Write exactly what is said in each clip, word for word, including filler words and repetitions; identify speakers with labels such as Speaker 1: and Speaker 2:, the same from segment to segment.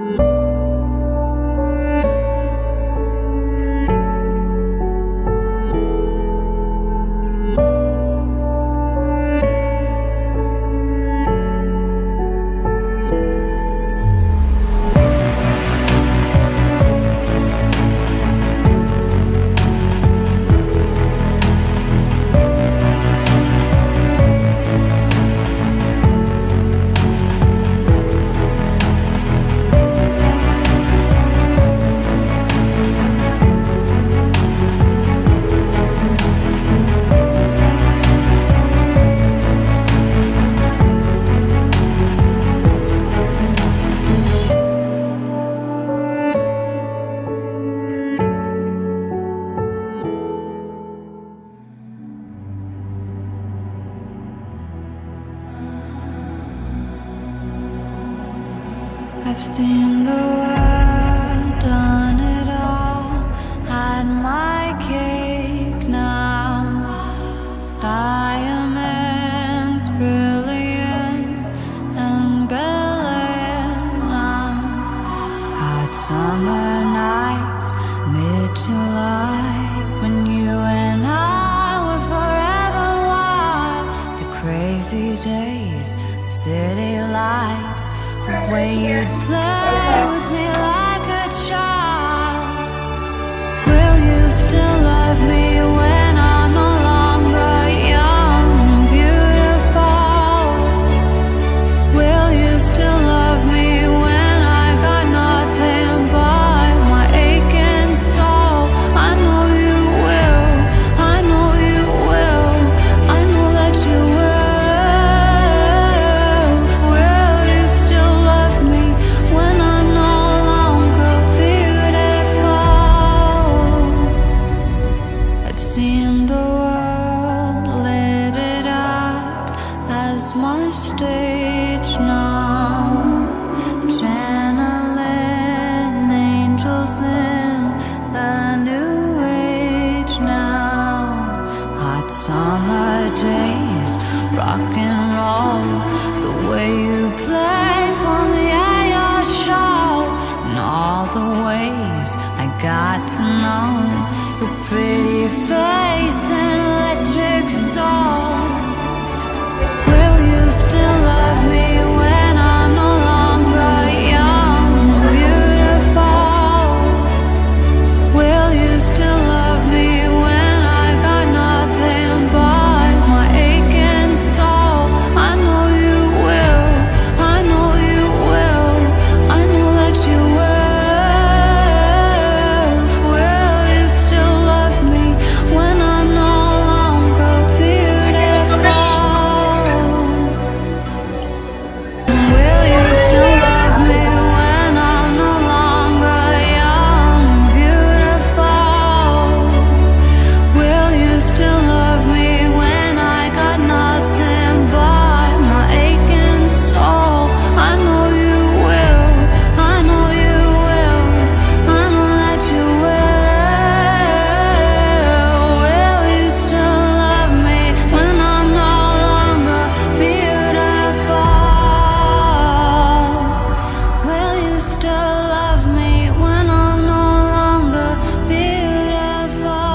Speaker 1: I've seen the world, done it all, had my cake now. Diamonds brilliant and Bel-Air now. Hot summer nights, mid-July, when you and I were forever wild. The crazy days, city lights, the way you'd play with me like a child. Will you still love me when I'm no longer young and beautiful? Will you still love me when I got nothing but my aching soul? I know you will, I know you will, I know that you will. Will you still love me when I'm no longer beautiful? I've seen the world, lit it up as my stage now. Channeling angels in the new age now. Hot summer days, rock and roll, the way you play for me at your show, and all the ways I got to know your pretty face and electric soul. Will you still love me when I'm no longer young and beautiful? Will you still love me when I got nothing but my aching soul? I know you will, I know you will, I know that you will. Will you still love me when I'm no longer beautiful? Will you still love me when I'm no longer young and beautiful? Will you still love me when I got nothing but my aching soul? I know you will, I know you will, I know that you will. Will you still love me when I'm no longer beautiful? Will you still love me when I'm no longer beautiful?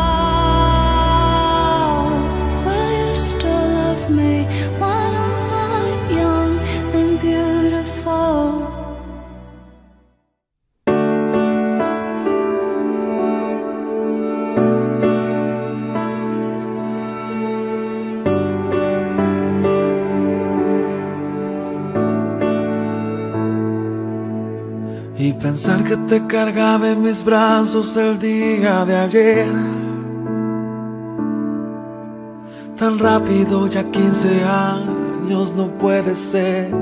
Speaker 1: Will you still love me when I'm not young and beautiful?
Speaker 2: Y pensar que te cargaba en mis brazos el día de ayer, tan rápido, ya quince años no puede ser.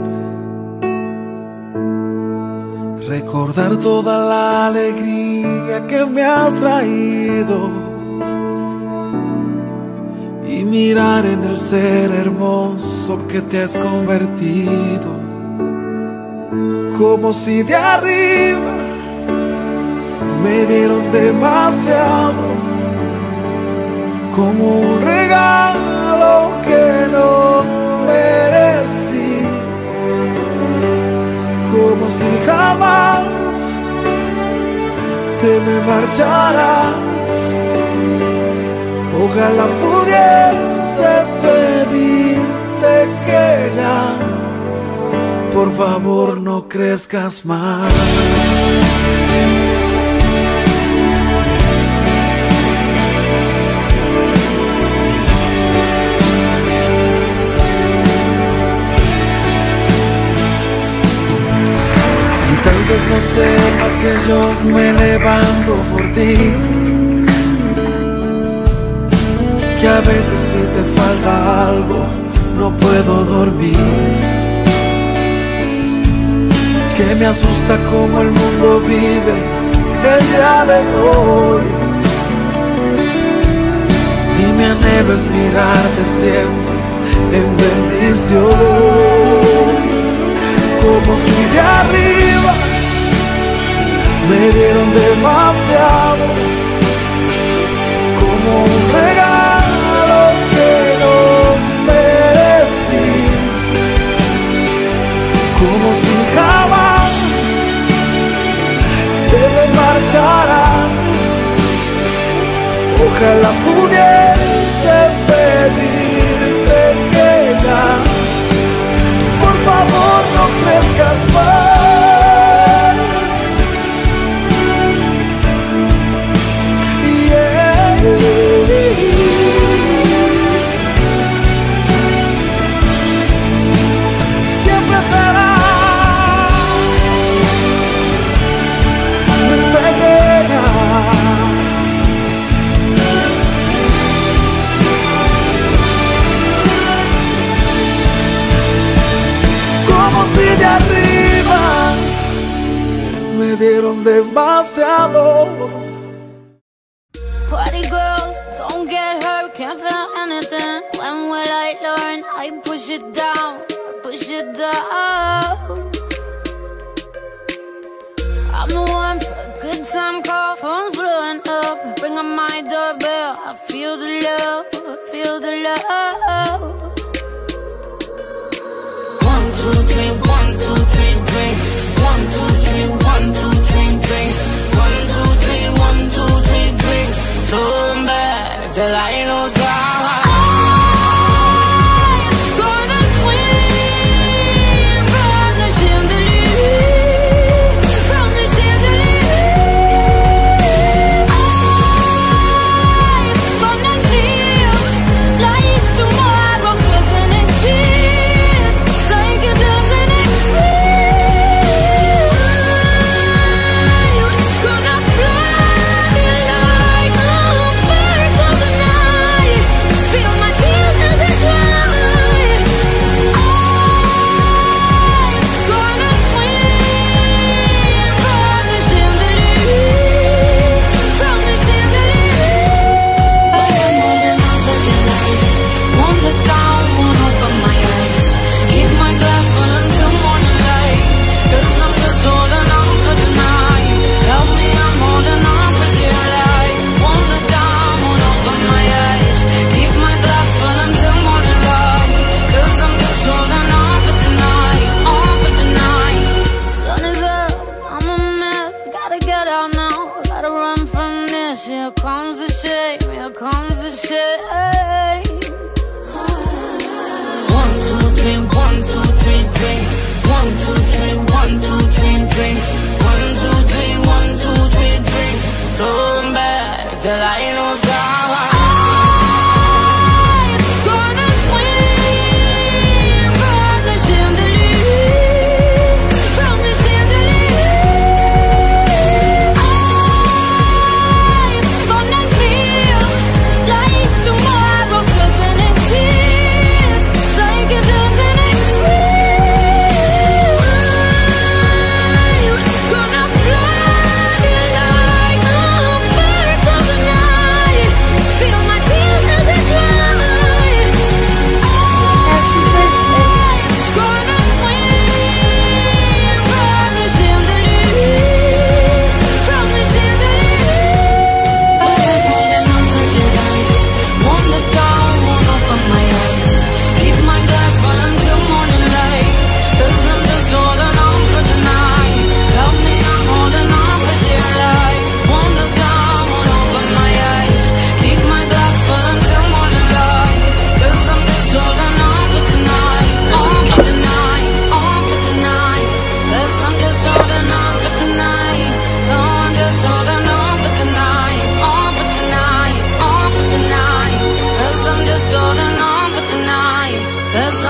Speaker 2: Recordar toda la alegría que me has traído y mirar en el ser hermoso que te has convertido. Como si de arriba me dieron demasiado, como un regalo que no merecí, como como si jamás te me marcharás. Ojalá pudiese pedirte que ya, por favor, no crezcas más. Y tal vez no sepas que yo me levanto por ti, que a veces si te falta algo no puedo dormir, que me asusta como el mundo vive el día de hoy, y mi anhelo es mirarte siempre en bendición, como si de arriba me dieron demasiado, como un regalo que no merecí, como si jamás te me marcharás. Ojalá pudiese pedirte que ya, por favor, no crezcas más. Yeah. Siempre será mi pequeña, como si de arriba me dieron demasiado.
Speaker 1: Party girls, don't get hurt, can't feel anything. When will I learn? I push it down, push it down. I'm the one for a good time call, phone's blowing up. Ring on my doorbell, I feel the love, I feel the love. One, two, three, one, two, three, drink. One, two, three, one, two, three, drink. One, two, three, one, two, three, drink. Turn back till I lose God.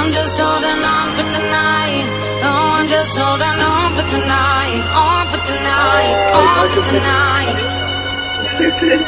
Speaker 1: I'm just holding on for tonight. Oh, I'm just holding on for tonight. On for tonight. On for tonight.
Speaker 3: This is.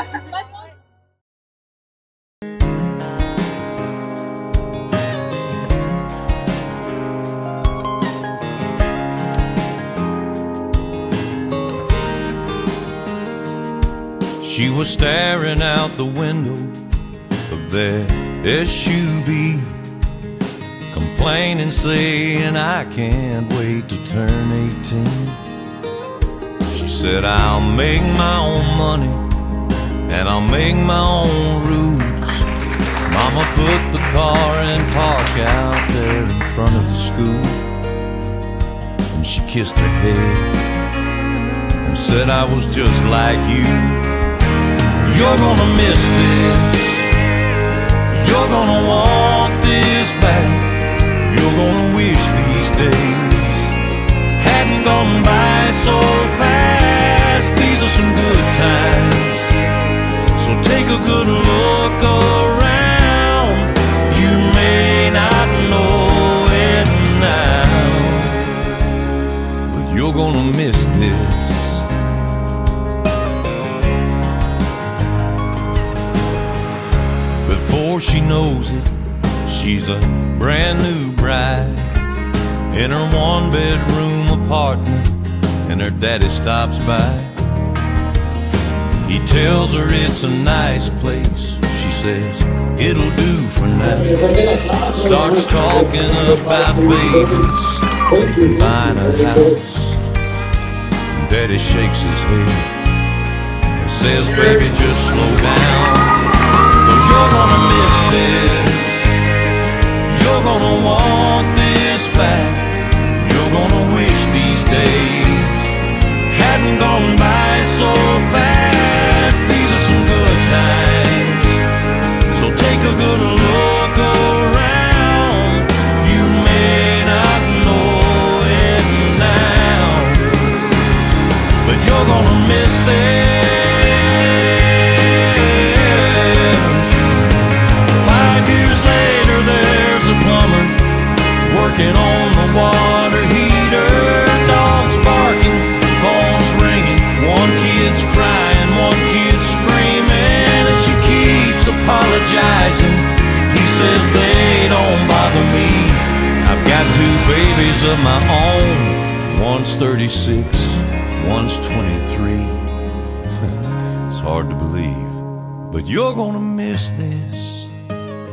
Speaker 4: She was staring out the window of that S U V, complaining, saying, I can't wait to turn eighteen. She said, I'll make my own money and I'll make my own rules. Mama put the car in park out there in front of the school, and she kissed her head and said, I was just like you. You're gonna miss this. You're gonna want this back. You're gonna wish these days hadn't gone by so fast. These are some good times, so take a good look around. You may not know it now, but you're gonna miss this. Before she knows it, she's a brand new bride in her one-bedroom apartment, and her daddy stops by. He tells her it's a nice place. She says, it'll do for now. Starts talking about babies, buying a house. Daddy shakes his head and says, baby, just slow down. You're gonna miss this. You're gonna want this back. You're gonna wish these days hadn't gone by so fast. These are some good times, so take a good look around. You may not know it now, but you're gonna miss this. Working on the water heater, dogs barking, phones ringing, one kid's crying, one kid's screaming, and she keeps apologizing. He says they don't bother me. I've got two babies of my own. One's thirty-six, one's twenty-three. It's hard to believe, but you're gonna miss this.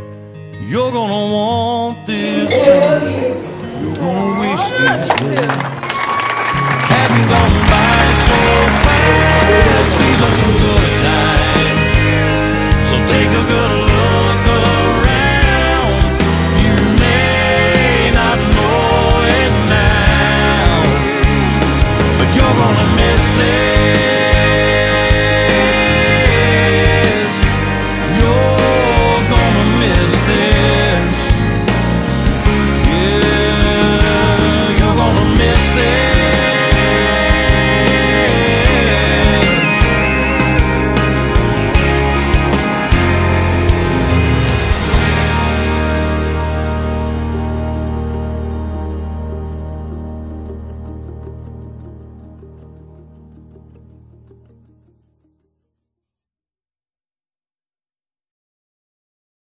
Speaker 4: You're gonna want this. You're gonna wish these days